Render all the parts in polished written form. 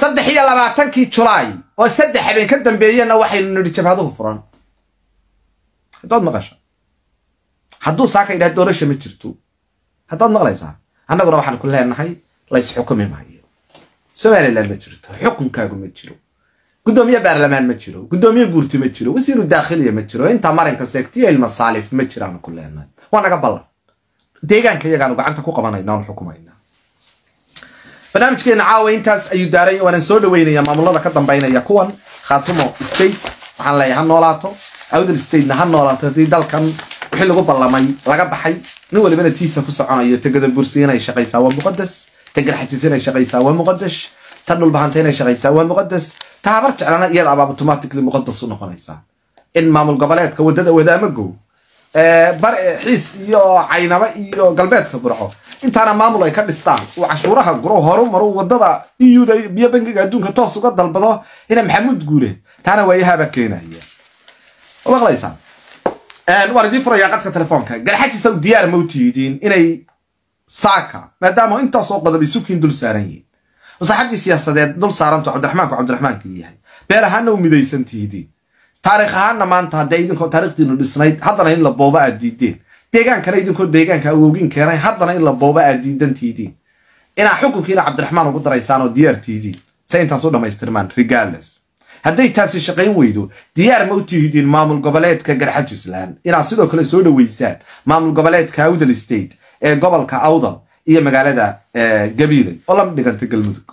صدح يا لبعتنكي جولاي وصدح بين كدن بينا waxay nidhi jabhaduhu furan hadad maqasho haduu saaka ila doorasho ma jirto hadad maqlaysaa annaguna waxaan ku leenahay la is xukumi maayo Soomaaliland ma jirto xukunkaagu ma jiro gudoomiye baarlamaan ma jiro gudoomiye guurti ma jiro wasiiru dakhiliye ma jiro inta marinka seegtiyo ilma saalif ma jiraan ku leenahay waa naga ballan deegaanka iyagaan gacanta ku qabanayna oo xukumayna barnaamijkeena caawa intaas ayuu daaray waan soo dhaweynaya maamulada ka dambeynaya kuwan Khaatumo state waxaan leeyahay noolaato awdal state na noolaato hadii dalkan wixii lagu ballamay laga baxay nin walba tiisa ku soconayo tagada bursiina ay shaqaysaa waa muqaddas tagar xajiisina ay shaqaysaa waa muqaddas tanul bahantayna ay shaqaysaa waa muqaddas taabar jeclana iyada abaab automatically muqaddas u noqonaysa in maamul goboleedka wadada wadaamago bar xiis iyo caynaba iyo galbeedka burco intaana maamul ay ka dhistaan oo cashuuraha guro horumar wadada iyuda biyo bangiga adduunka toos uga dalbado ina maxamuud guule taana way haba keenaya waqlaysa waradii furaya qadka telefoonka garxaji Saudiya ma u tiidin inay saaka maadaama inta soo qodobay suuqiin dul saaran yihiin wasaxadii siyaasadeed dul saaran Cabdiraxmaan yahay beelahaana u midaysan tiidin taariikh ahaan maanta haday idinku taariikhdiinu dhisnayd haddana in la booba aad diideen deegaan kale idinku deegaanka awogin keenay haddana in la booba aad diidan tiidin ina xukunkiina Cabdiraxmaan ugu daraysaan oo diyaar tiidin saynta soo dhamaystirmaan regardless hadday taasi shaqayn weydo diyaar ma u tiidin maamul goboleedka Garxajisland ina sidoo kale soo dhaweysaan maamul goboleedka Awdal state ee gobolka Awdal iyo magaalada Gabiile oo la dhiganta Galmudug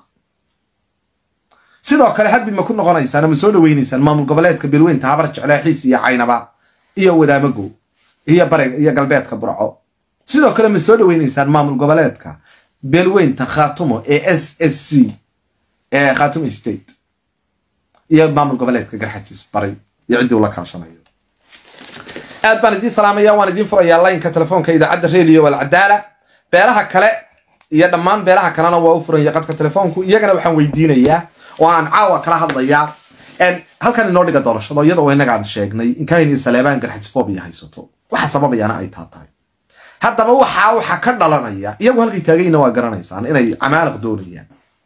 sidoo kale hadbi ma ku noqonaysaan ama soo dhaweynaysaan maamul goboleedka Beelweynta habar jeclaaxiis iyo caynaba iyo wadaamago iyo bareg iyo galbeedka burco sidoo kale ma soo dhaweynaysaan maamul goboleedka Beelweynta Khaatumo ee SSC ee Khaatumo state iyo maamul goboleedka Garxajis bari iyo cidii la kaashanayo aad baan idin salaamaya waan idin furayaa line-ka telefoonka idaacadda radio wal cadaala beelaha kale iyo dhammaan beelaha kalena waa u furan qadka telefoonku iyagana waxaan weydiinayaa waan caawa kala hadlayaa halkan inoo dhiga doorashada iyadoo inaga aan sheegnay in kaynii Saleebaan Garxajisphobia haysato waxa sababayana ay tahay haddaba waxa ka dhalanaya iyagu halkii taagayna waa garanaysaan inay amaanaq doonayaan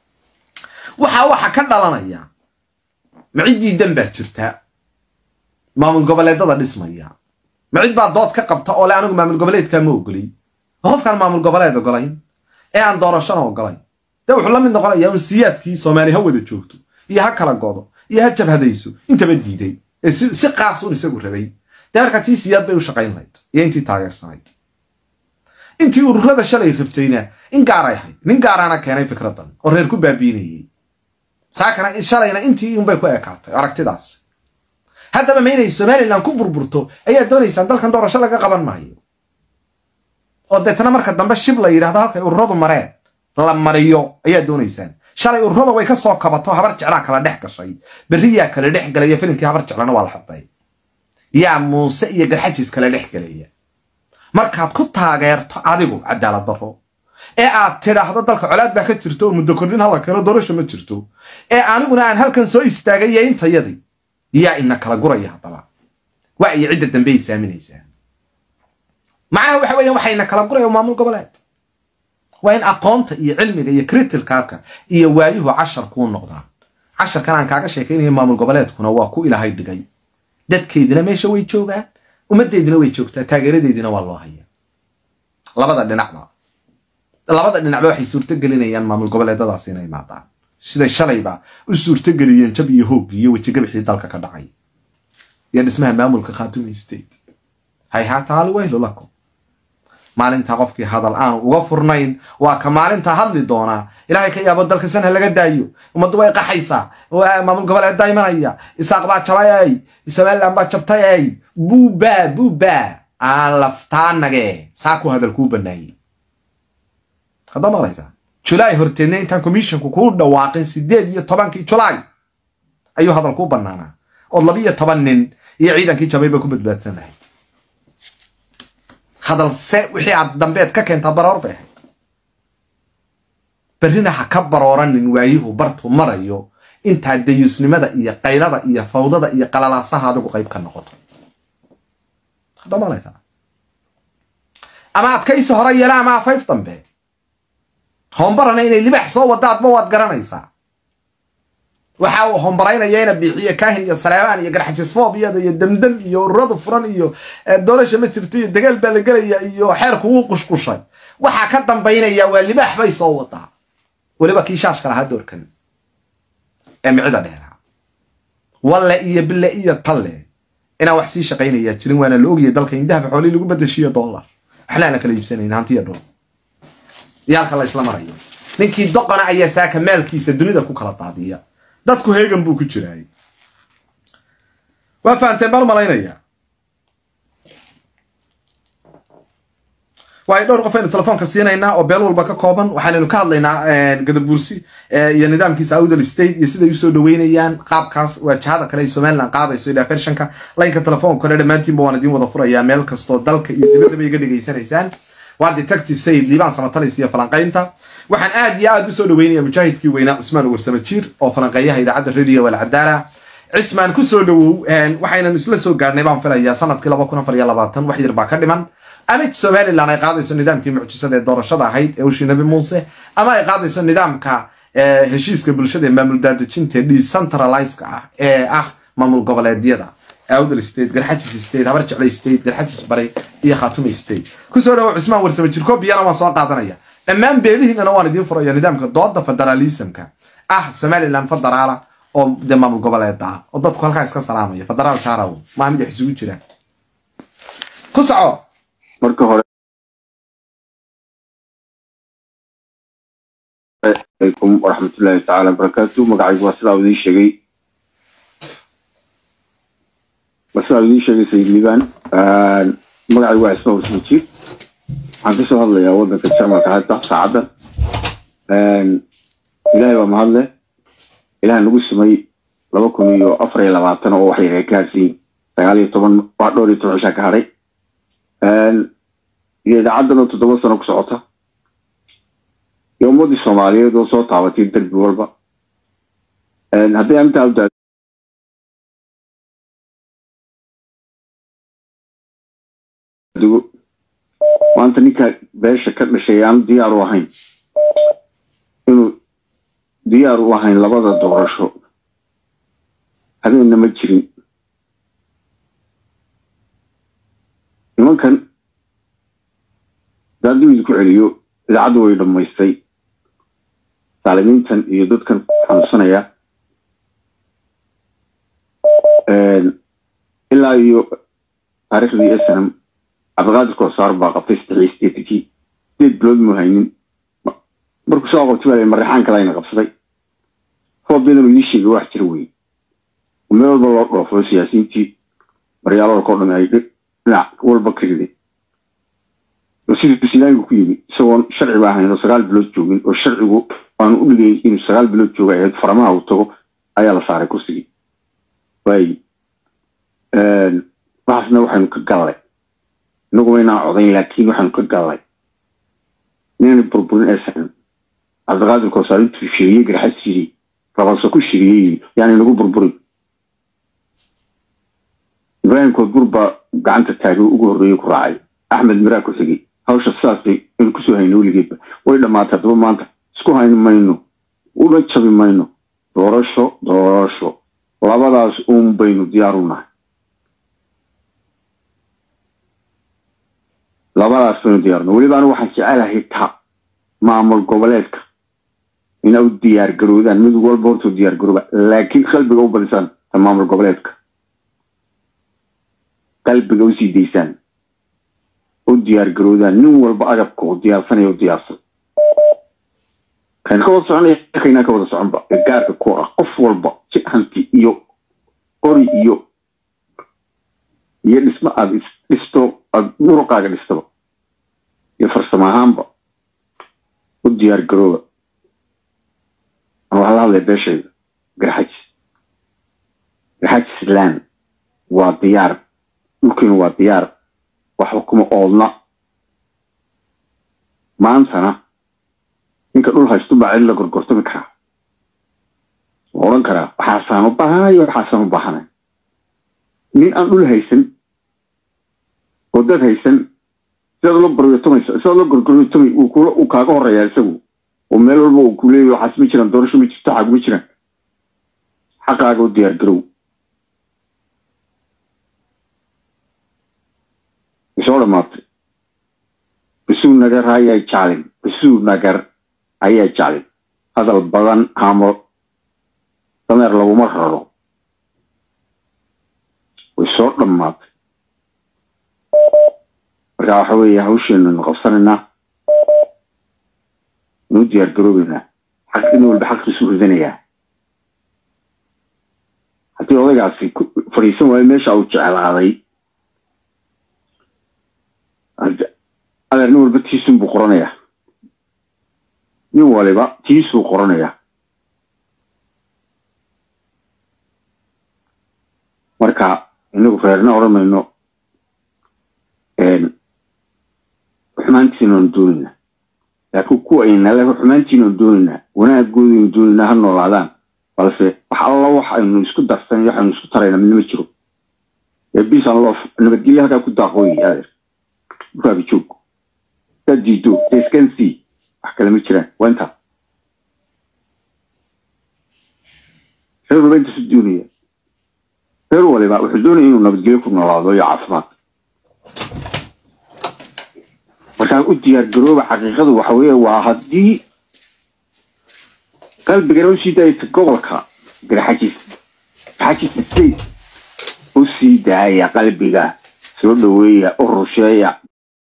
waxa ka dhalanaya macidi danba jirta maamul goboleedada dhismaya macid baa dood ka qabta oo la anigu maamul goboleedka ma ogolay qofkan maamul goboleed ogolayn ee aan doorashada ogolayn wuxuu la mid noqonayaa in siyaadkii Soomaaliya wada joogto iyo ha kala godo iyo ha jabhadayso inta ba diiday si qaas u isagu rabay marka siyaad bay u shaqayn lahayd iyo intii taageersanayd intii ururada shalay rabtayna in gaar ay ahayd nin gaarana keenay fikradan oo reer ku baabiinayay saakana shalayna intii un bay ku ekaatay aragtidaas haddaba ma inay Soomaaliland ku burburto ayaa doonaysan dalkan doorasho laga qaban maayo oo deetana marka dambe shib la yiraahdo halka ururadu mareen la mariyo ayaa doonaysaan shalay ururada way ka soo kabato habar jeclaa kala dhex gashay bariya kala dhex galay filimkii habar jeclana waa la xatay yaa Muuse iyo Garxajis kala dhex galay markaad ku taageerto adigu cadaalad darro ee aad tiraahdo dalka colaad baa ka jirto muddo kordhin hala kala doorasho ma jirto ee aniguna aan halkan soo istaagay intayadii yaa ina kala guraya hadaba waa ay cid dambe ay saaminaysaa macnaheedu waxa weeyaan waxayna kala gurayo maamul goboleed waa in aqoonta iyo cilmiga iyo critical-ka iyo waayuhu 10 ku noqdaan 10 kan aan kaaga sheekaynayo maamul goboleedkuna waa ku ilaahay dhigay dadkeedina meesha way joogaan umadeedina way joogtaa taageeradeedina waa loo hayaa labada dhinacba waxay suurto gelinayaan maamul goboleedadaas inay maadaan sida shalayba u suurto geliyeen jab iyo hoog iyo wajigabixii dalka ka dhacay iyo dhismaha maamulka Khaatumo state hay haataal weylo lako maalinta qofkii hadal aan uga furnayn waa ka maalinta hadli doona ilaahay ka yaabo dalka san laga daayo umadu way qaxaysaa waa maamul goboleed daymanaya isaaq baa jabay Soomaaliland baa jabtay buuba aan laftaanage saaku hadal ku banaayay hadda malaysa July horteena intaan commissionku ku dhawaaqin 18 July ayuu hadal ku banaana oo 12 nin iyo ciidankii jabayba ku badbaadsanay hadal se wixii aad dambeed ka keenta baroor bay barina ha ka barooranin waayuhu bartu marayo inta dayusnimada iyo qaylada iyo fawdada iyo qalalaasaha adigu qayb ka noqoto hadda malaysa ama adkaysi hore yeela ama 5 dambe hombarana inay libax soo wadaad ma waad garanaysaa waxa uu hombaraynayaa bixiye kaahin iyo Saleemaan iyo garxajis foobiyada iyo damdam iyo ururada furan iyo doorasho ma jirto iyo dagaal baa la galaya iyo xeerku uu qushqushay waxa ka dambeynaya waa libaax bay soo wadaa waliba kiishash kala hadoorkan amcida dheera walla iyo billa iyo talle ina wax si shaqeynaya jirin waana la ogyahay dalka indhaha xooli lagu badashiyo dollar waxlaana kala iibsanayna hantiya dhow yaalka la isla marayo ninkii doqona ayaa saaka maalkiisa dunida ku kala daadiya dadku heegan buu ku jiray waa faanteen bal malaynaya way dhowr qof aynu telefoonka siinayna oo beel walba ka kooban waxaanu ka hadlaynaa gadabuursi iyo nidaamkiisa Awdal State iyo sida ay soo dhaweynayaan qaabkaas wajahada kale ee Soomaaliland qaadayso ila fershanka laynka telefoonka kale dhamaantiin baan idin wada furayaa meel kasto dalka iyo dibadda bay iga dhageysanaysaan waa detective Sayid Liibaan Samatalis iyo falanqaynta waxaan aad iyo aad u soo dhaweynayaa mujaahidkii weynaa Usmaan Warsame Jiir oo falanqeeyaha idaacadda Radio wal Cadaala Cismaan ku soo dhawow waxayna isla soo gaarnay baan filayaa sanadkii 2024 wax yar baa ka dhiman أميت سوالي اللي أنا قاضي سو نظام كي معجزة الدورة شدا هيد أوشي نبي موسى أما قاضي سو نظام كا هشيس كبلشة مملو داد تشنت دي سنترالايز كا مملو قبل ديدا أودل ستيت قرحتي ستيت هبرج على ستيت قرحتي بري هي خاتمي ستيت كسر عثمان ورسم تشركو بيانا ما صار قاضنيا أمام بيلي هنا نوان دين فريا نظام كضاد فدراليسم كا سوالي اللي نفضل على أو ده مملو قبل ديدا وضد كل خايس كسلامية فدرال شارو ما هم يحسوا كذا كسعو marka hore alaykum warahmatullahi ta'ala barakatuh magacaygu waa sidaa idin sheegay Sayid Liibaan magacaygu waa Usmaan Warsame Jiir waxaan ka soo hadlayaa wadanka Jarmalka hadda saacada ilaahay waa mahad leh ilaahay nagu samay 2024 oo wax yar ka gaarsiin 19 waa dhowr iyo 10 ka haray إذا عدنا تدوس أنا كسعتها يوم مودي الصومالية دو صوت عواتي درب وربا هذا أنت أبدأ وأنت نيكا باش كتب شيئان ديار وحين إنه ديار وحين لبضة دورشو هذا إنما تشرين ممكن دادو يدكو عليو إذا عدو يلما يستي تعلمين تن يدود كان حمسنا يا إلا يو تاريخ دي أسهم أبغاد الكوصار باقا فيستعي ستيتكي ديد بلود مهينين مركو ساقو تبالي مريحان كلاينا قبصدي هو بينا ميشي بواح تروي وميول بلوك رفو سياسين تي مريالو الكورن هايدك لا والبكر دي وسيد بسيلان كويبي سواء شرع باهين وسقال بلوت جوجين والشرع جو أنا أقول لي إنه سقال بلوت جوجين فرماه وتو أيها صار كوسي باي بحثنا وحن كجالي نقولنا عظيم لكن وحن كجالي نين بربون أسهل أصدقاء الكوسارين في شيء جرح السيري فبصكوا شيء يعني نقول بربون إبراهيم كودبوربا قعنت التاجو وجهريه كراعي أحمد مراكو سجي هوش الساسي الكسو هينو لجيب وإذا ما تدور ما أنت سكو هين ماينو ولا تشبي ماينو دورشو لابد بينو ديارونا لابد بينو ديارنا ولذا أنا واحد على هيتا معمل قبلتك إن أود ديار جرودا مزول بورتو ديار جرودا لكن خلبي أو بلسان تمام القبلتك قلب جوسي ديسان وديار جرودا نور بأجبك وديار ثاني وديار صل كان خلاص عني خينا كودا صعبة جارك كورة قف والبا شيء هنتي يو أوري يو يلسما أب استو نور قاعد استو يفرس ما هم با وديار جرودا أنا هذا بيشة جرحج سلام وديار ممكن هو ديار وحكم أولنا ما أنسنا إنك تقول هايستوبا إلا قرقرتو بكرا وقرن كرا وحاسانو بحانا وحاسانو بحانا مين أقول هايسن وداد هايسن سيادة الله برغتومي سيادة الله قرقرتومي وكاقو الرئيسو وميلو البو وكولي وحاسمي جران دورشو ميتفتحاق ميجران حقاك وديار قرو بسوله ماطري بسوء نجار هاي جالين بسوء نجار هاي جالين هذا البلان عامل تمر لو مرة ويسوله ماطري رجع حوي هوشين نقصنا وديار قروبنا حق إنه بحق سوء ذنيا حتى والله قاعد فريسون ويمشي أو جعل هذي هذا نور بتيسون بقرنية نور بقى تيسو قرنية مركا إنه غيرنا ورا منه حمانتين دوننا لكن كوين لا حمانتين دوننا ونا تقولين دوننا هالنوعان بس الله وح إنه يسكت درسنا يح إنه يسكت ترينا من المشروع يبيس الله إنه بدي هذا كنت أقوي هذا بابيشوك تجدو تسكنسي أحكي لهم يشرن وأنت شو بنت الدنيا شو ولا ما وحدوني إنه بدي لكم الله يا عفمات وكان أدي الجروب حقيقة وحويه وهدي قلب جروشي ده يتقولك حاجة السيد وسيدة يا قلبي ده سودوية أرشية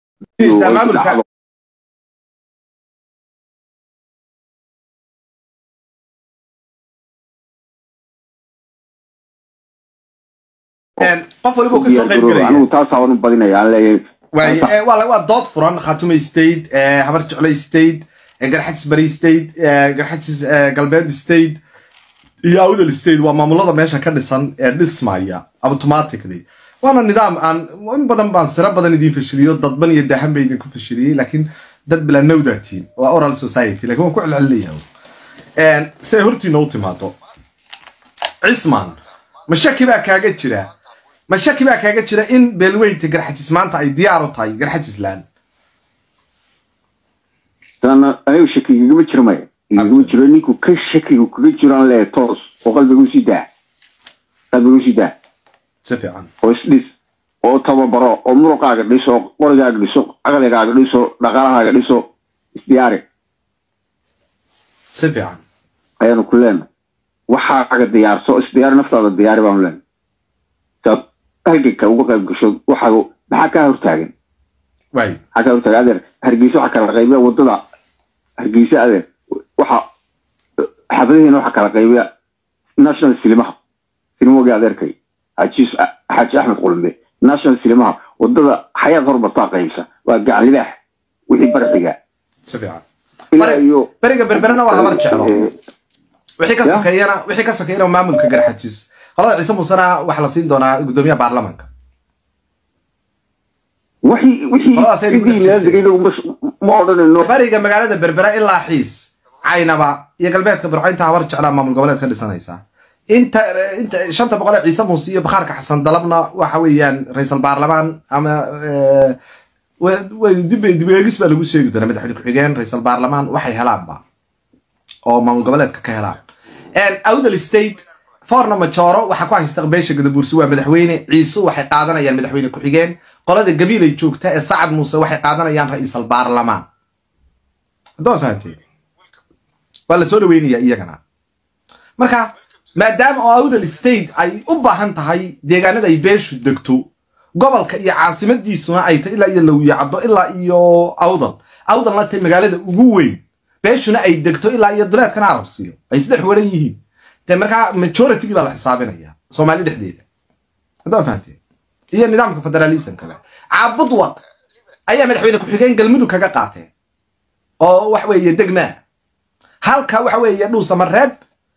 قفل بوك سو قيب غلي أنا تاسعون بدينا يعني والله ضد فران خاتمي ستيد حبرت علي ستيد قرحتس بري ستيد قرحتس قلبين ستيد يا أود الستيد ومعمولات ماشى كدسان دسمايا automatically وانا النظام عن وين بدن بان سرب بدن يدين في الشريط ضد بني يدحم بيدين في الشريط لكن ضد بلا نوداتين وأورال سوسايتي لكن هو كل عليها سيهرتي نوتي ماتو عثمان مشاكي بقى كاجت جرا مشاكي بقى كاجت جرا إن بالوين تجرحتس مانتا أي ديارو تاي جرحتس لان أنا وشكي جبت شرمية جبت شرنيك وكش شكي وكش شران لا توس وقلب جوسي ده قلب جوسي ده سفيان وسليس أو تبا برا أمره قاعد ليسو ورجع ليسو أغلى قاعد ليسو دقارها قاعد ليسو استياري سفيان أيانو كلنا وحا قاعد ديار سو استيار نفط هذا الديار بعملن طب هرجك وقاعد بقشود وحا بحكا هرتاجن واي حكا هرتاجن هرجيسو حكا الغيبة وضلا هرجيسو هذا وحا حفظه إنه حكا الغيبة ناشونال سينما قاعد يركي حاج أحمد قلبي ناشونال سينما وضد حياة ضربة طاقة يمسا وقع لباح وحي برحقة سفيان بريقة بربرنا وهبرت شعره وحي كسكينا ومعمل كجرحتيس خلاص عيسى موسى وحلصين دونا قدومية برلمانك وحي خلاص بس ما أظن إنه بريقة مقالة بربرة إلا حيس عينبا يقلبيتك برعين تهبرت شعره معمل قبلات خلي سنة يسا انت شنطه بقول عيسى موسى بخارك حسن طلبنا وحويان رئيس البرلمان اما ودب يجلس بقى لو شيء ده مدحدي كحيجان رئيس البرلمان waxay helaan ba oo maamul goboleedka ka helaan awdal state forna majoro waxa ku haysta qabeesha gadabuursi waa madaxweyne ciisu waxay qaadanayaan madaxweyne ku xigeen qolada gabiil ay joogta ee Saacad Muuse waxay qaadanayaan ra'is البرلمان doo faantay wala soo dhaweynaya iyagana marka maadaama oo awdal state ay u baahan tahay deegaanada ay beeshu degto gobolka iyo caasimadiisuna ay tahay ilaa iyo Lawiyacdo ilaa iyo awdal la tahay magaalada ugu weyn beeshuna ay degto ilaa iyo duleedkan Arabsiyo ay saddex waran yihiin te marka majority la xisaabinaya Soomaali dhexdeeda hadda faantay iyo nidaamka federalism kale caabud wad ayaa madaxweyne ku xigeen galmudug kaga qaatay oo wax weeye degmaa halka wax weeye dhuusa mareeb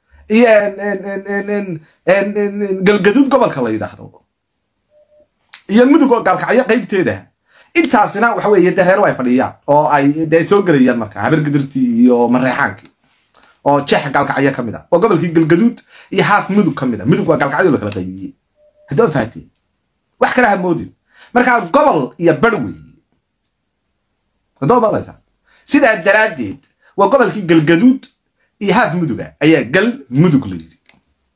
galgaduud gobolka la yiraahdo iyo mudug oo galkacyo qaybteeda intaasina waxa weeye dareer way fadhiyaan oo ay soo galayaan marka habar gadirti iyo mareexaanki oo jeex galkacyo kamid ah oo gobolkii galgaduud iyo haaf mudug kamid ah mudug waa galkacyo la kala qaybiyay hadoo faatay wax kala hamoodin marka gobol iyo barwi hadoo balaysa sida daraadeed waa gobolkii galgaduud iyo haaf muduga ayaa gal mudug leeyay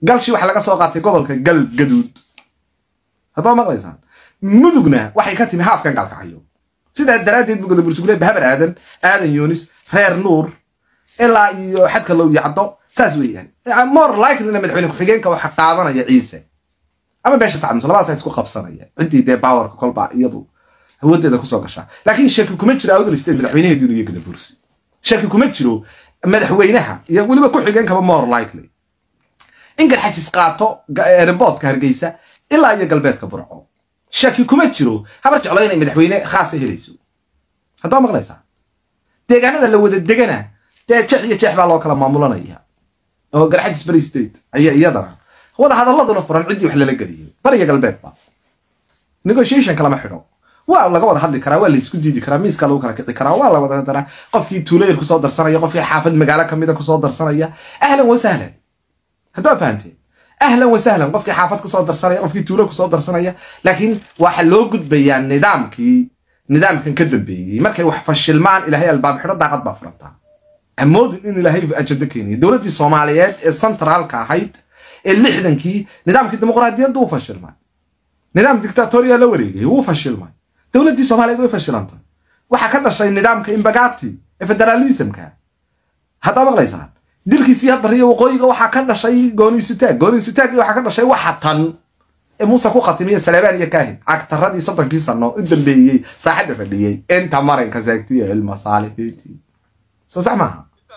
galshi waxa laga soo qaatay gobolka galgaduud haddaba maqlaysaan mudugna waxay ka timi haafkan gaalkacayo sida daraadeed bugada bursugle bahabar aadan yoonis reer nuur ilaa iyo xadka loo yacdo saas weeyaan more likely in madaxweyne ku-xigeenka waxa qaadanaya ciise ama beesha sacad labadaas isku qabsanaya cidii dee powerka kolba iyadu awoodeeda ku soo gasha laakiin shaki kuma jiro awdal state madaxweynaha iyo gada bursi shaki kuma jiro madaxweynaha iyo waliba ku-xigeenka more likely in garxajis qaato reportka hargeysa ilaa iyo galbeedka burco shaki kuma jiro habar jeclo inay madaxweyne khaas helayso haddaba maqlaysaa deegaanada la wada degana dee jeex iyo jeex baa loo kala maamulanaya oo garxajis bari state ayaa iyadana wada hadalladuna furan ciddii wax lala geliyay bariga galbeedba negotiation kalama xidho waa laga wada hadli karaa waa la isku diidi karaa miiska lagu kala kici karaa waa la wada daraa qofkii tuulayr ku soo darsanaya qofkii xaafad magaalo kamida ku soo darsanaya ahlan wa sahlan haddaba fahanteen ahlan wa sahlan qofkii xaafad ku soo darsanaya qofkii tuulo ku soo darsanaya laakiin waxa loo gudbayaa nidaamkan ka dambeeyay markay wax fashilmaan ilaahay albaab xidho daaqad baa furanta amoodin in ilaahay ajada keenay dawladii Soomaaliyeed ee centralka ahayd ee 60kii nidaamkii dimuqraadiyadda uu fashilmay nidaam dictatorial la wareegay uu fashilmay dawladii Soomaaliyeed way fashilantay waxa ka dhashay nidaamka imbagaati ee federalismka haddaba maqlaysaan dilkiisii hadriyo waqooyiga waxa ka dhashay gooniisitaag waxa ka dhashay waxa tan ee Muuse ku qatimiye Salebaan iyo Kaahin agtaradii 30kii sano u dambeeyay saaxada fadhiyay inta marinka zaagtiyo ilma saalihiiti soo saxmaha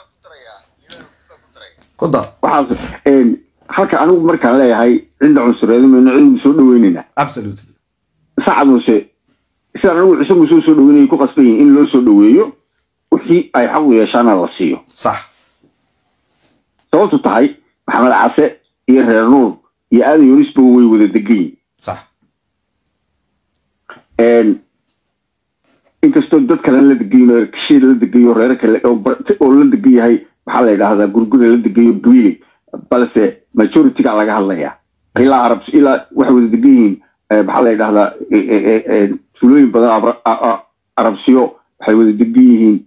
kudar waxa halka anigu markaan leeyahay cinda cunsureedu ma inuu soo dhaweynina absolutely saacad Muuse sida anigu cusub soo dhaweynay ku qasbay in loo soo dhaweeyo wixii ay xaq u yeeshaan la siiyo صح sababtu tahay maxamed case iyo reer nuur iyo aadan yoonis buu way wada degay صح inkastoo dad kale la degayo reerkii la degayo reer kale oo la degayahay waxa la yiraahdaa gurgure la degayo buili balse majority ka laga hadlaya ilaa arab ilaa wax wada degayiin waxa la yiraahdaa sulooyin badan arabsiyo waxay wada degayiin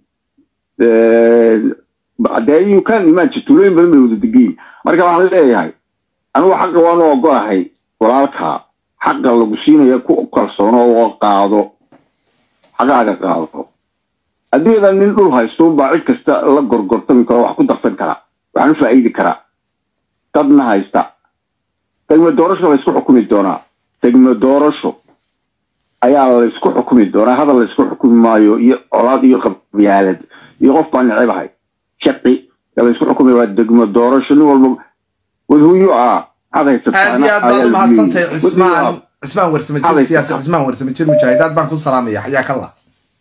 you can imagine sulooyin badan bay wada degayiin marka waxa la leeyahay anigu xaq waan oo ogolahay walaalka xaq lagu siinayo ku kalsoon oo qaado xaqaaga qaado adeedan nin dhul haysto baa cid kasta la gorgortami karo wax ku darsan kara waxaan faa'iidi kara dadna haysta degmo doorasho la isku xukumi doonaa degmo doorasho ayaa la isku xukumi doonaa hada la isku xukumi maayo iyo colaad iyo qabyaalad iyo qof baan ciibahay shaqi la isku xukumi waa degmo doorasho nin walba who you are هذا بعض ما حصلت عثمان ورسمجير سياسي عثمان ورسمجير مجاهدات بانكون سلامية حياك الله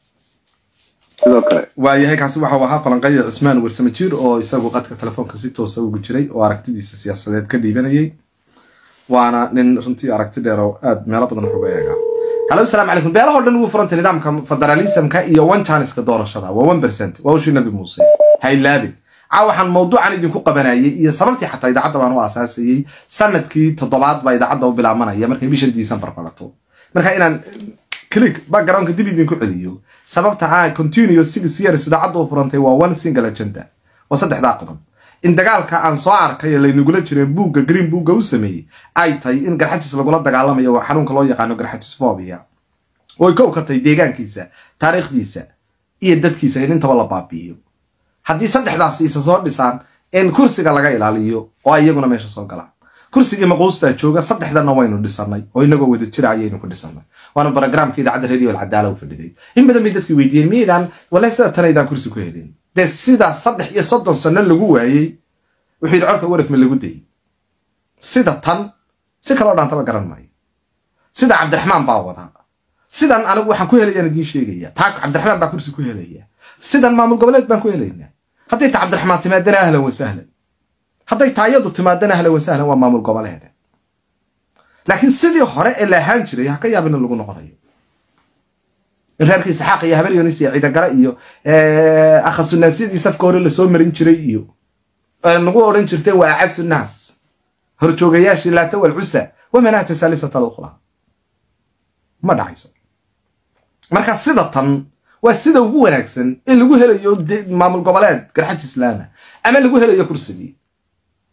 waayo heekaasi waxa waxa falanqeeyo Usmaan Warsamajir oo isagu qadka telefoonka si toos ah ugu jiray oo aragtidiisa siyaasadeed ka dhiibanayay waana nin runtii aragti dheer oo aad meel badan uga eega halo assalaamu alaykum beelaha dhan uu furantay nidaamka federalismka iyo one chance ka doorashada waa 1% waa uu nabi Muuse hay laabi waxaan mawduucan idinku qabanayay iyo sababtii xataa idaacadda baan u asaasayay sanadkii 7 baa idaacadda u bilaabanaya markay bisha December qalato marka inaan click background dib idinku celiyo sababta continuous 6 years idaacadda u furantay waa one single agenda waa saddexda qodob in dagaalka aan soo arkay laynugula jireen buugga green buugga u sameeyay ay tahay in garxajis lagula dagaalamayo waa xanuunka loo yaqaan garxajis phobia oo ka katay deegaankiisa taariikhdiisa iyo dadkiisa in intaba la baabiyo haddii saddexdaas isa soo dhisaan in kursiga laga ilaaliyo oo iyaguna meesha soo galaan kursiga maquusta jooga saddexdana waynu dhisanay oo inagoo wada jira ayaynu ku dhisanay waana barnaamijka idaacadda radio al-Cadaala u fadhiday in badan bay dadku weydiiyeen miidaan walaal sida tanaydan kursi ku helin de sida 3 sano lagu waayay wixii corka waraf ma lagu day sida tan si kala dhaantaba garan maayo sida Cabdiraxmaan baa wada sidan anigu waxaan ku helay inaan idin sheegaya taa Cabdiraxmaan baa kursi ku helaya sidan maamul goboleed baan ku helaynaa haddii Cabdiraxmaan timaadana ahlan wa sahlan hadday taayadu timaadana ahlan wa sahlan waa maamul goboleed laakiin sidii hore ee la haan jiray ka yaabina lagu noqonayo reerkii saxaaq iyo habel yoonis iyo ciidagala iyo akhasunaasiyadii safka hore la soo marin jiray iyo nagu oran jirtay waa casunaas horjoogayaashii laata wal cusa wamanaata salisata al-ukhra ma dhacayso marka sida tan waa sida ugu wanaagsan in lagu helayo maamul goboleed garxaj islaana ama lagu helayo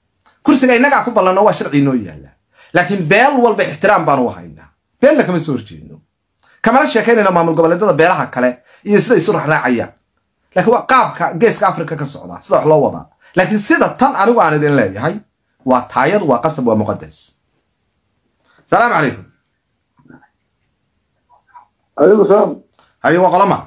كرسي إنك أكو بالله نوا شرعي نويا لكن بيل والباحترام بانو هاينا بيل لك مسؤول جينو كمان الشيكين إنه معمول قبل ده بيلها كله يصير يصرح راعيا لكن هو قاب جيس أفريقيا كالسعودة صدق الله وضع لكن سيدة طن أنا وأنا دين لا هاي وطاير وقصب ومقدس السلام عليكم عليكم السلام أيوة قلما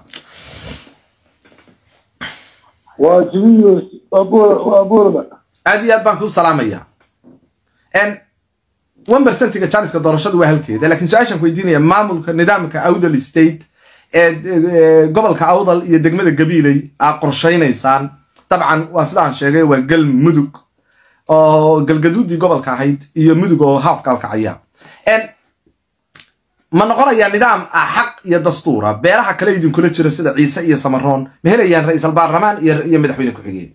وجميل وابورنا أدي أدبان كل سلامية إن 1% كجانس كدرشة وهالكيد لكن سؤالك ويديني معمول كنظام كأودل ستيت قبل كأودل يدقمد القبيلي قرشين إنسان طبعا واسدان شيء وقل مدق أو قل جدودي قبل كهيد يمدق أو هاف قال كعيا إن ما نقرأ يعني نظام حق يدستورة بيرها كليدين كل شيء رسد عيسى سمرون مهلا يعني رئيس البرلمان يمدح وينك حقين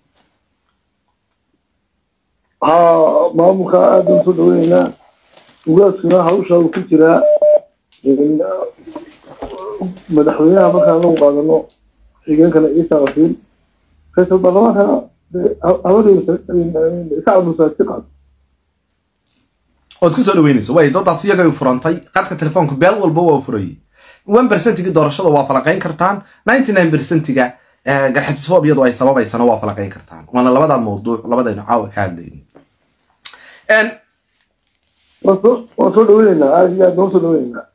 ما مخادم صدوينا وقاسنا هوشة وكتيرا مدحوينها ما كان لو قادنو حقين كان عيسى رسول رئيس البرلمان هوري ساعد مساعد ood ku soo dhaweynayso way doodaas iyaga u furantay qadka telefoonka beel walba waa furayay 1% doorashada waa falaqayn kartaan 99%ga garxisfoobiyadu ay sababaysana waa falaqayn kartaan waana labada mowduuc labadayna caawa ka hadlayeen وصل ويننا هذه دوصل ويننا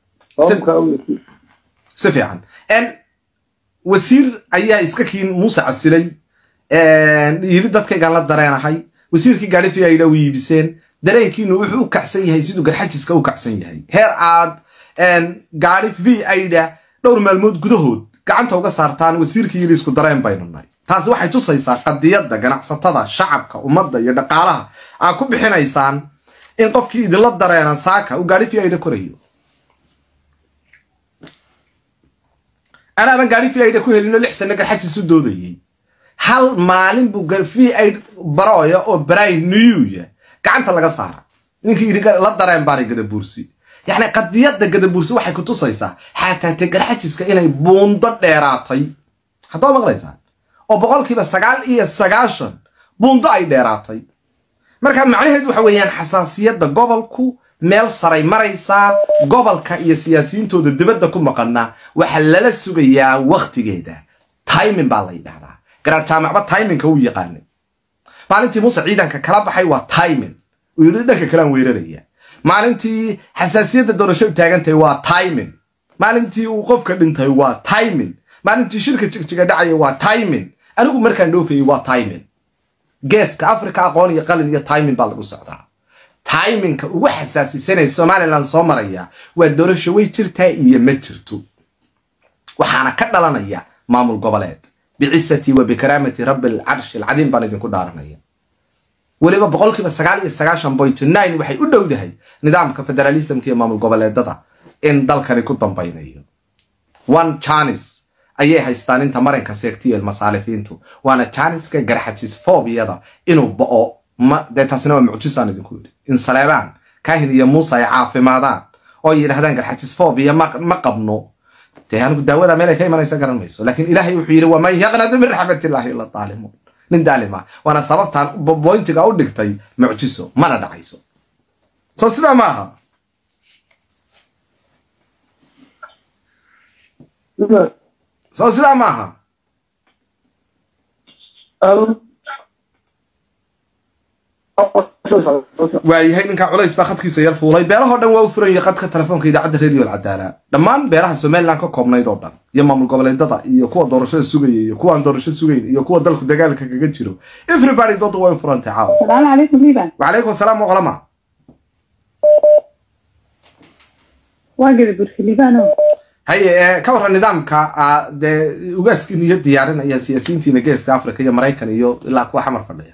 سفيان وزير ayaa iska kiin Muuse Casilay yiri dadkayga la dareenahay wasiirkii gaari fi ay dhawiibiseen dareenkiinu wuxuu u kacsan yahay sidoo garxajiska u kacsan yahay heer aad gaari fi ay dhowr maalmood gudahood gacanta uga saartaan wasiirkii yiri isku dareen baynunay taasi waxay tusaysaa qadiyada ganacsatada shacabka ummadda iyo dhaqaalaha aan ku bixinaysaan in qofkii idin la dareena saaka u gaari fi ay korayo أنا من قاري في أيدك وهلنا لحسن إنك حاجة سودودية هل معلم بقى في أيد برايا أو براي نيويا كعنت لقى صار إنك يريك لا درين باري قد بورسي يعني قد يد قد بورسي واحد كنت صيصة حتى تقدر حاجة كإنه بوندر ديراتي حتى ما غليزان أو بقول كي بس سجال إيه السجاشن بوندر أي ديراتي مركب معناه هدو حويان حساسية ده قبلكو meel saray maraysa gobolka iyo siyaasiyiintooda dibadda ku maqana waxa lala sugayaa waqtigeeda timing baa la yiraahdaa gaar jaamacba timingka uu yaqaanay maalintii Muuse ciidanka kala baxay waa timing uu yiri dhanka kala weeraraya maalintii xasaasiyadda doorashada taagantay waa timing maalintii uu qofka dhintay waa timing maalintii shirka jigjiga dhacay waa timing anigu markaan dhoofay waa timing geeska Afrika aqoon iyo qalin iyo timing baa lagu socdaa timingka ugu xasaasisanay Somaliland soo maraya waa doorasho way jirtaa iyo ma jirto waxaana ka dhalanaya maamul goboleed bicisati wa bikaraamati rabbil arsh alazim baan idinku dhaaranaya waliba boqolkiiba 99.9 waxay u dhowdahay nidaamka federalismka iyo maamul goboleedada in dalkani ku dambaynayo one chance ayay haystaan inta maranka seegtiyo masaalifiintu waana chance-ka garxajis foobiyada inuu bao ما ده تاسنا معجزان يدكود إن سلام كاهن يا موسى عافمادان أو يرهدان كالحجز فوبيا ما قبنو تهان الدعوة ملك هي ما يسقر الميسو لكن إلهي يحيي وما يغنى من رحمة الله إلا الظالمون نندالما وأنا صبرت عن بوينت أقول لك تي معجزه ما ندعيسه صار سدا معها صار سدا معها waayahay ninka culays baa khadkiisa yar fuulay beelaha dhan waa u furan yahay khadka telefoonka idaacadda radio alcadaala dhammaan beelaha Soomaaliland ka koobnayd oo dhan iyo maamul goboleedada iyo kuwa doorashada sugayay iyo kuwa aan doorasho sugayn iyo kuwa dalku dagaalka kaga jiro everybody dooda waa u furan tahay salaam alaykum liban wa alaykum asalaam wa qalama واجد برسليبانو هاي كورا نظامك ده وجاسك نية ديارنا يا سياسيين تينا جيس أفريقيا يا أمريكا يو لا كوا حمر فرديا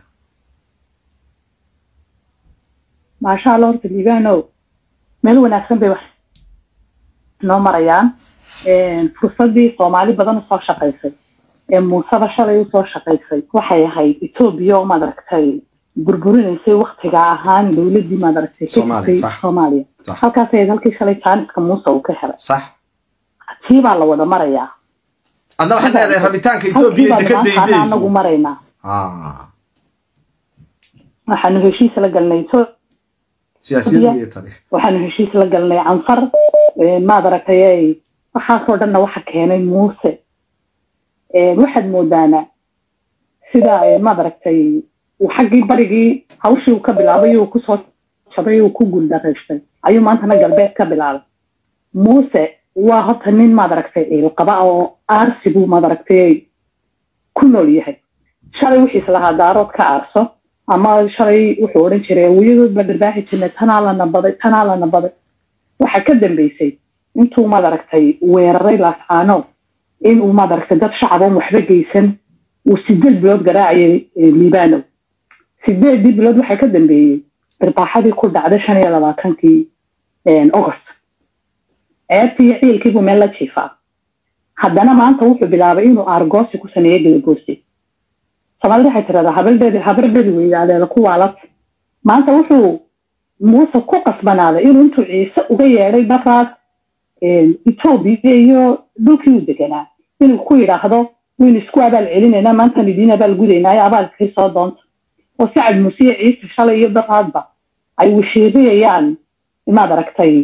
ما شاء الله برسليبانو ملو ناسم بوح نومر أيام فرصدي صومالي بدن صار شقيسي موسى بشر يوصل شقيسي وحي هاي إثيوبيا ما دركتي بربرين يسوي وقت جاهان دولة ما دركتي صومالي صح صوماليا halkaas ay halkii shalay taaniska Muuse uu ka helay صح tiiba la wada maraya adna waxaan leedahay rabitaanka Itoobiya dekedeydii anagu marayna waxaanu heshiis la galnay siyaasiyiin tani waxaanu heshiis la galnay canfar maad aragtay waxaasoo dhanna waxa keenay muuse waxaad moodaana sida maad aragtay xaggii barigii hawshii uu ka bilaabay uu ku soo shabay uu ku guuldareystay ayuu maantana galbeed ka bilaabay muuse waa horta nin maad aragtay qaba oo aarsigu maad aragtay ku nool yahay shalay wixiis lahaa daarood ka aarso ama shalay wuxuu odhan jiray wiyadood baa dharbaaxi jirnay tanaa la nabaday waxa ka dambeysay intuu maad aragtay weeraray laascaano inuu maad aragtay dad shacab oo waxba geysan uu 8 bilood garaacayay liibano 8 bilood waxa ka dambeeyay dharbaaxadii ku dhacday 25kii August ceebtii ciilkii meel la jiifaa haddana maanta wuxuu bilaabay inuu argoosi ku sameeyo gadagoorsi Soomaalida waxay tiraahdaa habardheed weeyaan ku waalad maanta wuxuu muuse ku qasbanaaday intuu ciise uga yeeray daraad Ethiopia iyo dhulkii u deganaa inuu ku yiraahdo waynu isku abaal celinayna maanta nidiin abaal gudaynaa abaalkii soo doonto oo Sacad Muuse ciise shalay iyo daraadba ay wishiriyaan imaad aragtay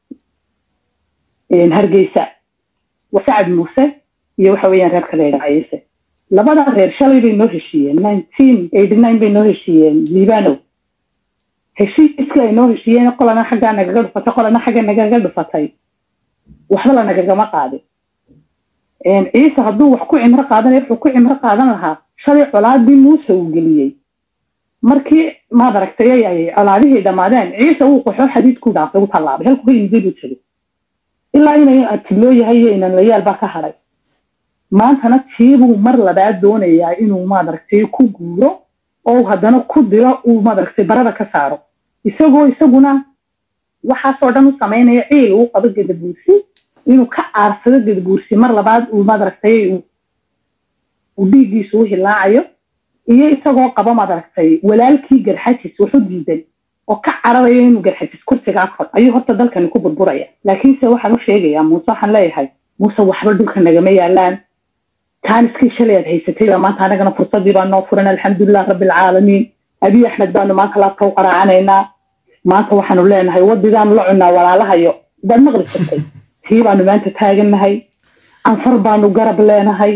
Hargeysa وسعد موسى يوحويا رير كلير عيسى لبدا غير شالي بينو هشيين 1989 بينو هشيين ليبانو هشي اسكا نو هشيين قولنا حاجه نغا دفتay قولنا حاجه نغا دفتay waxba naga ma qaadi ciise haduu wax ku cimro qaadanay wuxuu ku cimro qaadan lahaa shalay colaadii muuse uu geliyay markii ma aragtay ay colaadihii dhamaadeen ciise uu qoxo xadiid ku dhaafay u talaabay halku ka yimid uu tagay ilaa inay atiloo yahay inaan la yaal ba ka haray maantana tiibu mar labaad doonayaa inuu ma aragtay ku guuro oo haddana ku diro uu ma aragtay barada ka saaro isaguna waxa soo dhan u sameynaya ciil uu qado gadabuursi inuu ka aarsado gadabuursi mar labaad uu ma aragtay uu dhiigiisu hilaacayo iyo isagoo qaba ma aragtay walaalkii garxajis wuxuu diiday oo ka cararayo inuu garxajis kursiga afar ayuu horta dalkan ku burburaya laakiin se waxaan u sheegayaa muuse waxaan leeyahay muuse waxba dhulka nagama yaalaan taan iskii shaleed haysatay maanta anagana fursadii baan noo furan alxamdulilah rabbil caalamiin abi axmed baanu maanta la taw qaraacaneynaa maanta waxaanu leenahay wadigaan la cunaa walaalahayo dad maqli jirtay tii baanu maanta taaganahay anfar baanu garab leenahay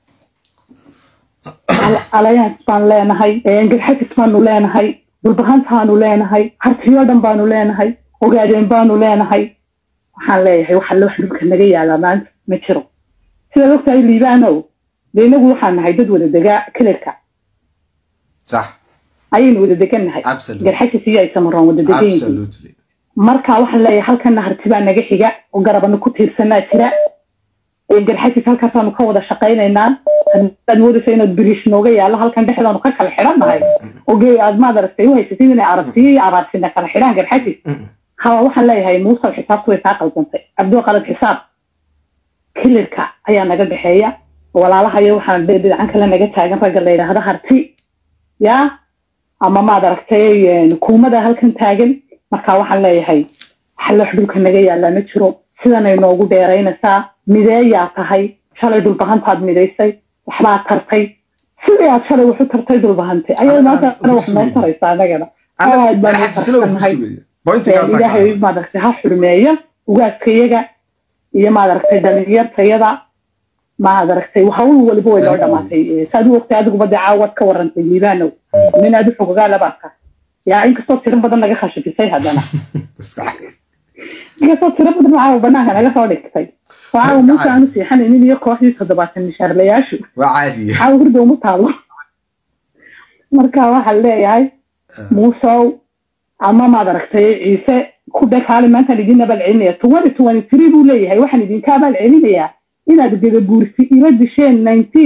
alayaas baan leenahay garxajis baanu leenahay bulbahantaanu leenahay hartiyo dhan baanu leenahay ogaadeen baanu leenahay waxaan leeyahay waxa loo xidhka naga yaala maanta ma jiro sida waqti liibano deeyagu waxaan nahay dad wada degaa kaleerka صح ayaynu wada deganahay garxajis iyo ay samaroon wada degayn marka waxaan leeyahay halkan hartiba naga xiga oo garabana ku tiirsanaa jira garxajis halkaasanu ka wada shaqaynaynaa hadaan wadaysa inaad birish nooga yaalo halkan dhexdaanu ka kala xidhanahay ogey aad ma aragtay way haysatay inay aragtay abaasina kala xidhan garxajis waxaan leeyahay muuse xisaabtu way taa qaldantay abduu qalad xisaab kilirka ayaa naga dhaxeeya walaalahayo waxaan dhinacan kale naga taagan rag la yiraahdo harti ya ama ma aragtay kuumada halkan taagan marka waxaan leeyahay xallo xudulka naga yaala ma jiro sidan ay noogu dheeraynaysaa mideeyaa tahay shalay dhulbahantaad midaysay waxbaa tartay sidii aad shalay wuxuu tartay dhulbahantay ayaa maanta wax noo taraysaa anagana aad baan u tartanahay ilaahay ma aragtay ha xurmeeyo ugaaskayaga iyo ma aragtay dhalinyartayada ma aragtay waxa uu waliba way loo dhamaatay saad u waqti adigu bada caawad ka warantay liibano min aad xogaga labaadka yaa inkastoo tirin badan naga khashifisay haddana inkastoo tirin badan caawa banaanka naga soo dhigtay waxaa muuse aanu siixanaynin iyo kooxdii 70 mishaarlayaashu waa caadi caawa hurdo uma taalo marka waxaa leeyahay muuse ama ma aragtay ciise ku dhaqaale maanta idin abal celinaya 2023 buu leeyahay waxaan idin ka abal celinayaa inaad gadabuursi ila disheen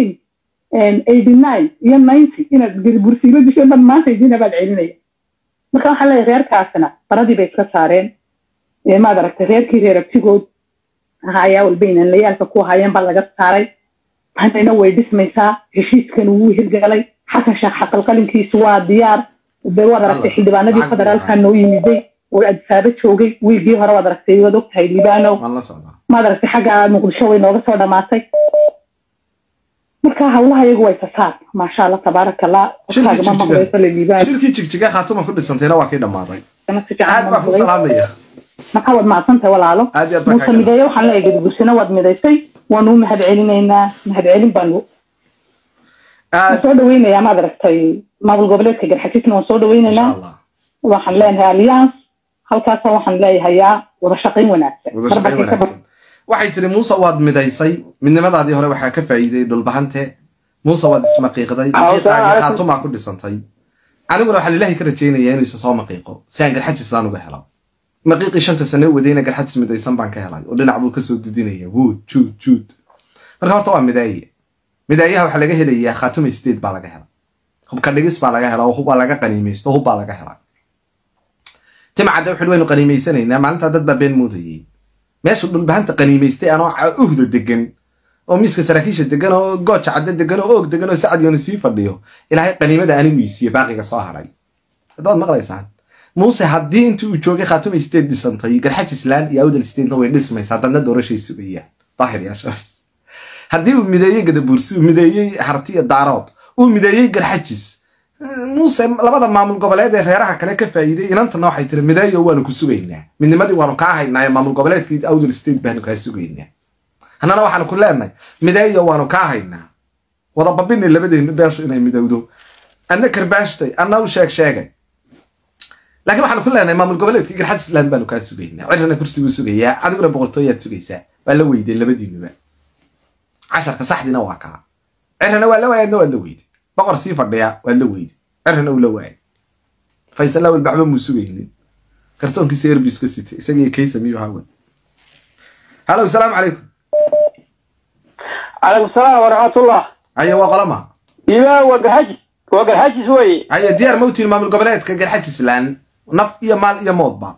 1989 iyo 90 inaad gadabuursi ila disheen baan maanta idin abal celinaya marka waxa la reerkaasna baradii bay iska saareen ma aragtay reerkii reerabtigood ayaa walbaynan layaalka ku hayeen bal laga saaray tanina way dhismaysaa heshiiskan uu hirgalay xasan sheekh xaqalqalinkiisu waa diyaar bay wada aragtay xildhibaanadii federaalka noo yimiday oo adsaaba joogay wiigii hore wada aragtay wada ogtahay liibano ma aragtay xagga muqdisho way nooga soo dhamaatay marka hawlaha iyagu way fasaad maasha Allah tabaaraka Allah shirkii jigjiga khaatuma ku dhisantayna waa kii dhamaaday aad baa ku salaamaya marka wad maasanta walaalo muusamideeyo waxaan leeyahay gudbusina wad midaysay waanu mahad celin baanu soo dhaweynaya ma aragtay maamul goboleedka garxajisna waan soo dhaweynaynaa waxaan leenahay alliance halkaas waxaan leeyahay wada shaqayn wanaagsan waxay tiri Muuse waad midaysay midnimadaadii hore waxa ka faa'iiday dhulbahante Muuse waad ismaqiiqday qiiqaagii khaatuma ku dhisantay aniguna waxa Ilaahay ka rajaynayaa inuu soo maqiiqo si aan garxajis laan uga helo maqiiqi 5 sano wadayna garxajis midaysan baan ka helay oo dhinac buu ka soo didinaya juud marka horta waa midaayaha waxa laga helayaa khaatuma state baa laga helay hubka dhigis baa laga helay oo hub laga qaniimeysto hub baa laga helay timcada wuxuu waynu qaniimeysanaynaa maalinta dad baa been moodayay meesha dhulbahanta qaniimeystay anoo uhda degan oo miiska saraakiisha degan oo gooja cadda degan oo og degan oo sacad yoona sii fadhiyo ilaahay qaniimada anigu isiye baaqiga soo haray hadood maqlaysaan Muuse haddii intuu joogay khaatuma state dhisantay garxajis laan iyo awdal state way dhismaysaa dadna doorashay sugayaan daahir yaa shaas haddii uu mideeyay gadabuursi uu mideeyay hartiya daarood uu mideeyay garxajis Muuse labada maamul goboleed ee reeraha kale ka faa'iiday inanta waxay tiri mideeyo waanu ku sugaynaa midnimadii waanu ka haynaa maamul goboleedkii awdal state baanu ka sugaynaa annana waxaan ku leenahay mideeyo waanu ka haynaa wada babinay labadeena beesho inay midowdo anna karbaashtay anna u sheegay laakiin waxaan ku leenahay maamul goboleedkii garxajis laan baanu ka sugaynaa cirana kursigu sugayaa adiguna boqortooyaad sugaysaa waa la weyday labadiinuba casharka saxdina waa ka cirana waa la waayadna waa la weyday boqor sii fadhiya waa la weyday cirana uu la waayay faysal lawal baxba muu sugaynin kartoonkiisa Airbus ka sitay isagii kaysa miyuu hawan halo salaam calaykum عليكم السلام ورحمة الله. أيه وقلما. إذا وقرحج شوي. أيه ديار موتي المعمل قبلات كقرحج سلان نف إيه مال إيه موضع.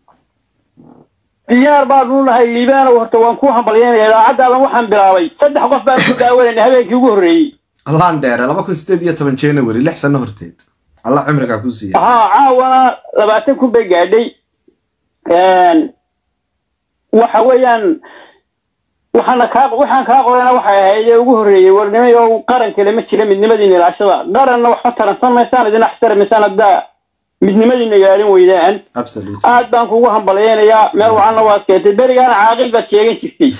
ديار بعضنا هاي ليبان وهرتوان كوهم بليان إذا عدا على وحن بلاوي صدق قف بقى كداول إن هذا يجوري. الله ندير لما كنت استدية 8 جانوري اللي حسن نهرتيد. الله عمرك عكوسية. عاونا لبعتكم بجادي. وحويان waxaan ka qorana waxa ay ugu horeeyay warnimada oo qaran kale ma jira midnimadii ilaashada qaranna wax ka taransamaysan idin axtarmaysan hadda midnimadii nagaalin weydaan aad baan kugu hambalyeynaya meel waxaan waa keentay barigaan caaqil bad sheegan jirtay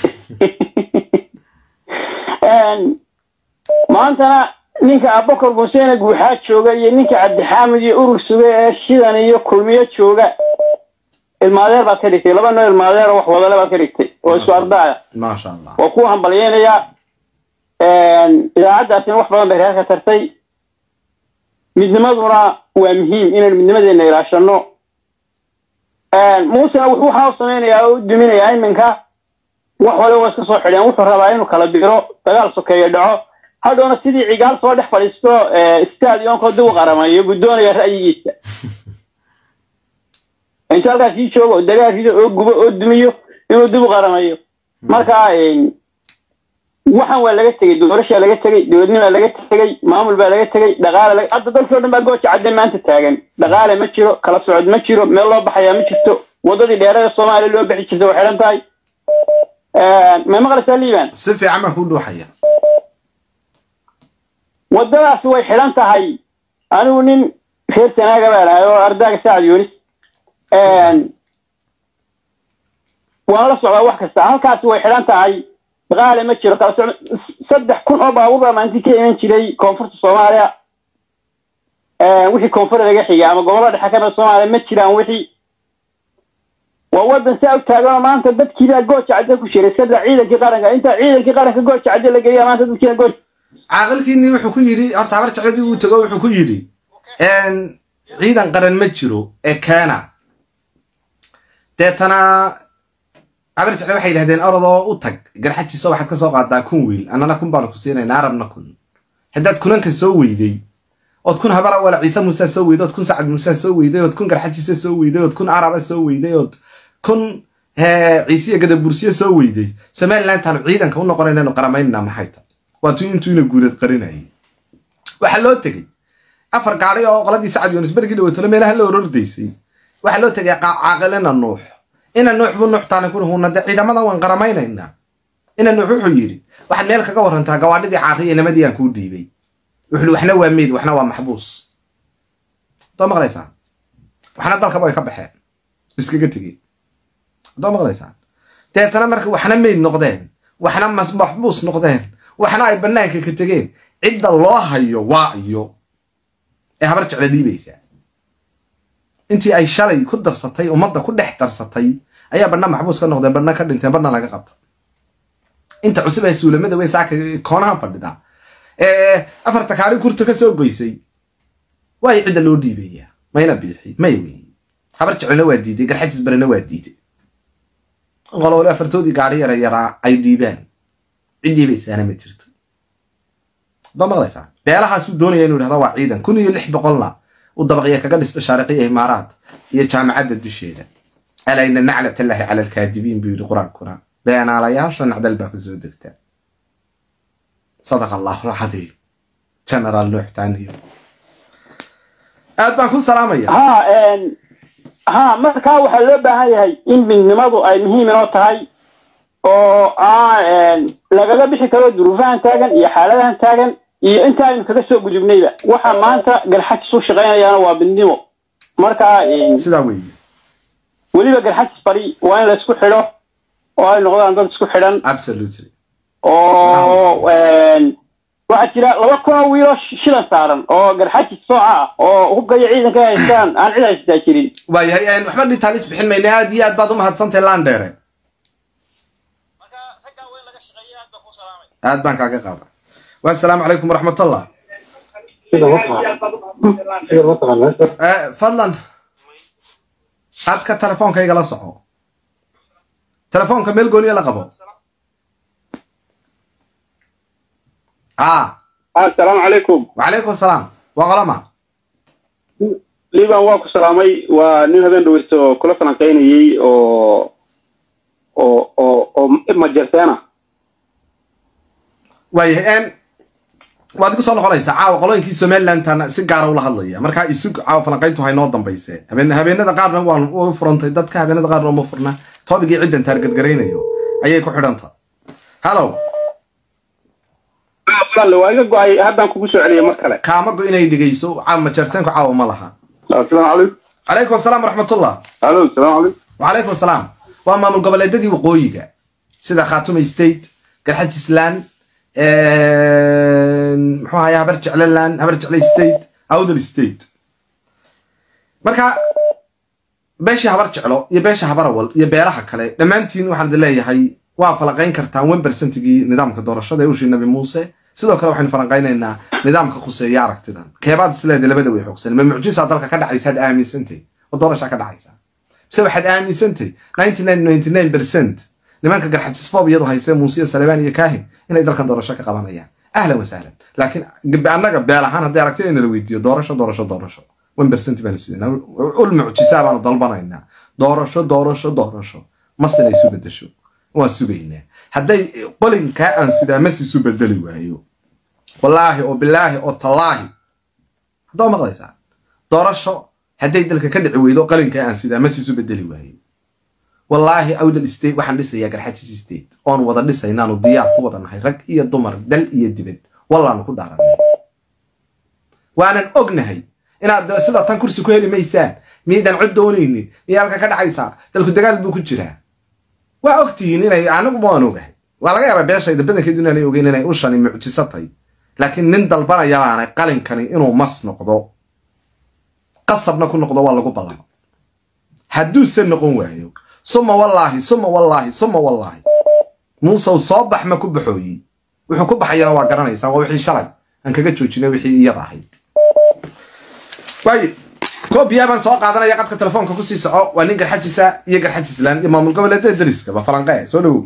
maantana ninka Abubakar Hussein guuxa jooga iyo ninka Cabdi Xaamid iyo urur suge ee shidan iyo kulmiye jooga المادير بكريتي لبا نوع المادير wax wada laba karigtay oo isku ardaaya ma sha Allah waa ku hambalyeynaya idaacadaasina wax badan bay ka tartay midnimaduna waa muhiim inaan midnimadeena ilaashano Muuse wuxuu xaasanayaa oo duminaya iminka wax wada waa iska soo xidheen wuxuu rabaa inuu kala biro dagaal sokeeyo dhaco hadhoona sidii cigaal soo dhex fadhiisto stadion-ka dib u qaramayo gudoonaya ra'yigiisa انت halkaas ii joogo dagaalkiisa oo gubo oo dumiyo inuu dib u qaramayo marka waxaan waa laga tagay doorasho laga tagay dowladnimo laga tagay maamul baa laga tagay dhaqaale hadda dalkoo dhan baa gooja cadde maanta taagan dhaqaale ma jiro kala socod ma jiro meel loo baxaya ma jirto wadadii dheerada Soomaaliya loo bixi jirtay waxay xiran tahay ma maqlaysaa liibaan si fiican ma ku dhuuxaya wadadaas way xiran tahay anigu nin reer sanaaga baa lahayo ardayga Saad Yunis وأنا صعب واحد كسر هالكاس ويحلان تاعي غالي ما تشيل كاس صدق كل أربعة أوبا ما أنت كي من تشيلي كونفرت الصومالية وحي كونفرت رجحي أما قبل الحكم الصومالي ما تشيل وحي وأول بنساوي تاجر ما أنت بد كذا جوتش عدك وشيل سد عيدك قارنك أنت عيدك قارنك جوتش عدك لقيا ما أنت بد كذا جوتش عقل كني وحكي لي أرتعبرت عدي وتجاوب وحكي لي إن عيدا قرن ما تشيله كان تنا عبرت على واحد هذين أرضه وتج جرحتي سوى حد كسوق عدا كونويل أنا نكون باركسينا نعرف نكون حدات كلن كسوي دي أو تكون هبرة ولا عيسى موسى سوي ده تكون سعد موسى سوي ده وتكون جرحتي سوي ده وتكون عرب سوي ده وتكون عيسى قد بورسية سوي دي سمعنا لأن تعرف عيدا كون قرينا نقرمين نام حيتا وتوين نقول قرينا هي وحلوت تجي أفرق عليه غلطي سعد يونس برجي لو تلمي له لو رديسي وحلو تجي عاقلنا النوح إن النوح بالنوح تاني كله هو ندى إذا ماذا وانقرمينا إننا ina wuxuu yiri waxaad meel kaga warantaa gawaadhidii caariye namadii aan ku dhiibay wuxuu waxna waa meed waxna waa maxbuus dama qalaysa waxna dalka way ka baxeen iskaga tageen dama qalaysa teetana markii waxna meed noqdeen waxna maxbuus noqdeen waxna ay banaanka ka tageen cidda loo hayo waa iyo habar jecel dhiibaysa intii ay shalay ku darsatay ummadda ku dhex darsatay ayaa banna maxbuus ka noqdeen banna ka dhinteen banna laga qabto inta cusub ay suulamada way saaka koonaha fadhida afarta kaari kurta ka soo goysay way cidda loo dhiibaya mayna biixi may weey habar jecelna waa diiday garxajis barana waa diiday qolole afartoodii gaari yara ay dhiibaan cidii bay saana ma jirto damaqlaysa beelahaas uu doonaya inuu yiraahdo waa ciidan 1600 u dabaqaya kaga dhisto shaariqiye imaaraat iyo jaamacadda dusheeda alayna naclat allahi ala alkaadibiin bi quraanka بيان على ياش نعدل باك زودكتا صدق الله العظيم جنرال نوح تاني باكو سلامية ها marka waxa loo baahan yahay in midnimadu ay muhiim u tahay oo laga bixi karo duruufahan taagan iyo xaaladahan taagan iyo inta aynu kaga soo gudubnayba waxa maanta garxad soo shaqeynayaan waa midnimo marka sida weey waliba garxad bari waa in la isku xidho oo ay noqdaan dad isku xidhan absolutely oo waxa jira laba koox wiilo shilan saaran oo garxad sooca oo hubka ciidanka haystaan aan cid haysta jirin waayahay aan waxba dhintaalis bixin mayna aad iyo aad baad u mahadsantahay laandheere marka ragga weyn laga shaqeeyaa aad baa ku salaamay aad baan kaaga qaada wa assalaamu alaykum warahmatullah fadlan hadka telefonkayga la soco telefonka meel gooniya la qabo السلام عليكم وعليكم السلام وقلما ليبان واكو سلامي ونين هبين دويستو كل فلانقيني او مجرتانا ويهان waad ku soo noqonaysaa caawa qolooyinkii Somaliland tan si gaar ah ula hadlaya marka isu caawa falanqayntu hay noo dambaysay habeenada qaarna waan u furantay dadka habeenada qaarna ma furna toobigii ciidan target gareynayo ayay ku xidhanta hello loo iga go'ay haddaan kugu soo celiyay mar kale kaama go inay dhigayso caama jartanku caawa ma laha assalaamu calaykum calaykum assalaam rahmatullah hello assalaamu calaykum wa calaykum assalaam waa maamul goboleedyadii waqooyiga sida Khartoum State garxad Islaan muxuu ahaa habar jecel state awdal state marka beesha habar jecelo iyo beesha habarawal iyo beelaha kale dhamaantiin waxaan leeyahay waa falaqayn kartaan 1% gii nidaamka doorashada ee uu sheegay Nabi Muuse sidoo kale waxaan falaqaynaynaa nidaamka khuseeya aragtidan keebaad isleedahay labada way xoogsan ma mucjiso dalka ka dhacaysa aaminsantay oo doorasho ka dhacaysa se waxaad aaminsantay 99% nimanka garxajisfoobiyadu haysay Muuse Salebaan iyo Kaahin inay dalkan doorasho ka qabanayaan ahlan wa sahlan laakiin anaga beelahan hadii aragtay in la weydiiyo doorasho 1% baan sidina ul mucjiso baan dalbanaynaa doorasho ma sina isu bedesho waa sugaynaa haday qolinka aan sida ma isu bedeli waayo wallahi oo billahi oo tallaahi hadoo maqlaysaa doorasho haday dalka ka dhici weydo qolinka aan sida ma isu bedeli waayo والله أودل استيت وحن لسه يا جرحة استيت أنا وضع لسه ينانو ضياع قوة نهاي رك إيه دمر دل إيه دبد والله أنا كل عربي وأنا أجنهي أنا سلا تنكرس كهلي ميسان ميدان عدونيني يالك كذا عيسى تلك الدجال بكتيرها وأختي هنا أنا ما نوجه ولا غير بيش إذا بدنا كده نلاقي وجينا نلاقي وش يعني معجزاتي لكن نندل برا يا أنا قالن كان إنه مص نقضاء قصبنا كل نقضاء والله قبلا حدوس النقون وعيو ثم والله موسى وصبح ما كبحوي وحو كبحيا waa garanaysa waa wixii shalay aan kaga joojinay wixii iyada ahayd way koobiyaban soo qaadanaya qadka telefoonka ku sii soco waa nin garxajisa iyo garxajislaan iyo maamul goboleedyada dariska ba falanqay soo dhaw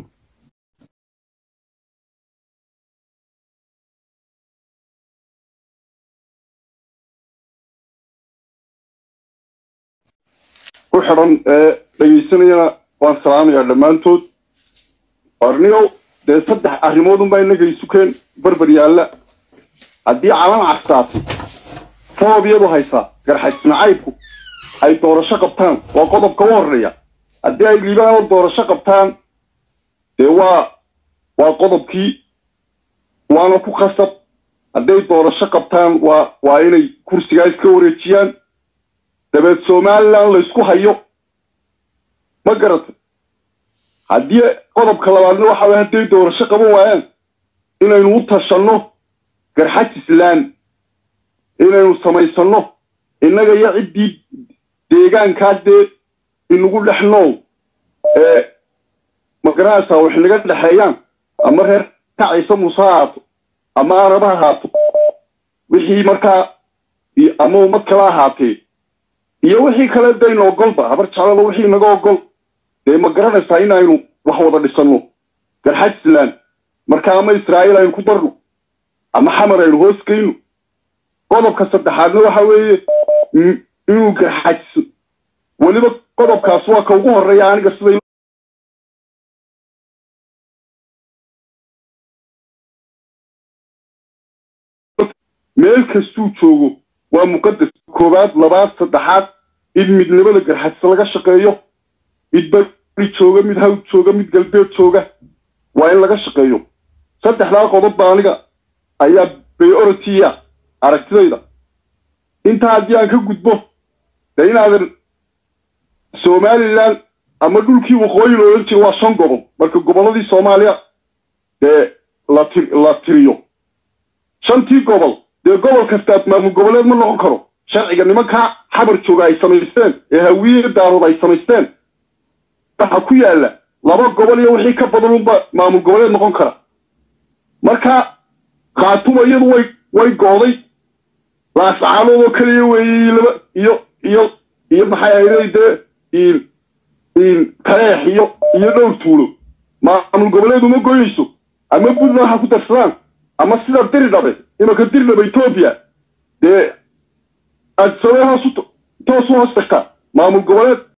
وحرن dhageysanayna waan salaamayaa dhamaantood orniyo de saddex arrimood baa inaga isu keen barbar yaala hadii calan castaasi foobiyadu haysa garxajnacaybku ay doorasho qabtaan waa qodobka u horeeya hadii ay liibaan doorasho qabtaan de waa وقضبكي وانا كو خصب هدي دورشة قبطان وإني كرسي جايز كوريتيان دبت سومالان لسكو هيو ما قرأت هدي قضب كلامنا وحاول هدي دورشة قبو وين إنه نوتشنه قرحة سلان إنه سميسنه إنه يعدي ديجان كاد إنه يقول إحنا مقراسة وإحنا قد الحيان أما غير تعيس مصاب أما ربها وحي مركا أما مكلا هاتي يوحي كلا دينو قلبا هبرت على وحي نقو قل دي مقراسة إنه وحوضا لسنه قرحة سلان مركا أما إسرائيل إنه كبرنو أما حمر إنه هوسكينو قضب كسد حالنا وحاوي إنه قرحة ولما قضب كاسوا كوغوه الريان قصدي meel kastuu joogo waa muqaddas koobaad labaad saddexaad in midnimada garxadis laga shaqeeyo mid bari jooga mid hawd jooga mid galbeed jooga waa in laga shaqeeyo saddexdaa qodob baa aniga ayaa priority-ya aragtidayda intaa haddii aan ka gudbo dee inaadan somaliland ama dhulkii waqooyi loo oran jiray waa 5 gobol marka gobolladii soomaaliya dee la tiriyo 5 gobol dee gobol kasta maamul goboleed ma noqon karo sharciga nimanka xabar jooga ay samaysteen ee hawiye daarood ay samaysteen waxa ku yaala 2 gobol iyo wixii ka badan unba maamul goboleed noqon kara marka qaatumo iyadu way gooday laascaanood oo kaliya weeyay iyo maxay ahayd in kareex iyo dhowr tuulo maamul goboleed uma gooyayso ama budna waxa ku darsadaan ama sida diridhabe imaka diridhabe Ethiopia dee aad soo hoosto maamul goboleed